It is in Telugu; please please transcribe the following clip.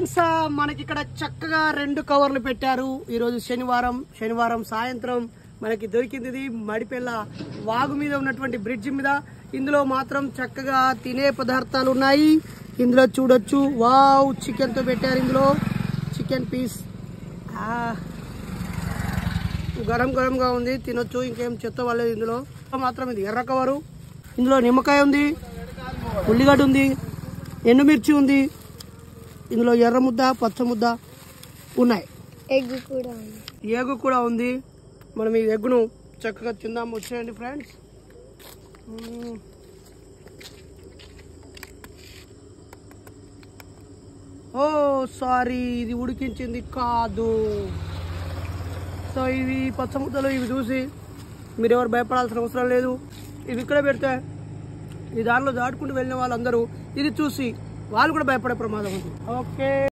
ఫ్రెండ్స్ మనకి ఇక్కడ చక్కగా 2 కవర్లు పెట్టారు. ఈ రోజు శనివారం సాయంత్రం మనకి దొరికింది ఇది మడిపెల్ల వాగు మీద ఉన్నటువంటి బ్రిడ్జ్ మీద. ఇందులో మాత్రం చక్కగా తినే పదార్థాలు ఉన్నాయి. ఇందులో చూడొచ్చు, వావ్, చికెన్ తో పెట్టారు. ఇందులో చికెన్ పీస్ గరం గా ఉంది, తినొచ్చు. ఇంకేం చెత్త వాళ్ళేది. ఇందులో మాత్రం ఇది ఎర్ర కవరు. ఇందులో నిమ్మకాయ ఉంది, ఉల్లిగడ్డ ఉంది, ఎండుమిర్చి ఉంది. ఇందులో ఎర్ర ముద్ద, పచ్చ ముద్ద ఉన్నాయి. ఎగ్ కూడా ఉంది. మనం ఈ ఎగ్గును చక్కగా తిందాం. వచ్చేయండి ఫ్రెండ్స్. ఓ సారీ, ఇది ఉడికించింది కాదు. సో ఇవి పచ్చ ముద్దలు, ఇవి చూసి మీరు ఎవరు భయపడాల్సిన అవసరం లేదు. ఇవి ఇక్కడ పెడితే ఈ దారిలో దాటుకుంటూ వెళ్ళిన వాళ్ళందరూ ఇది చూసి వాళ్ళు కూడా భయపడే ప్రమాదం ఉంది. ఓకే.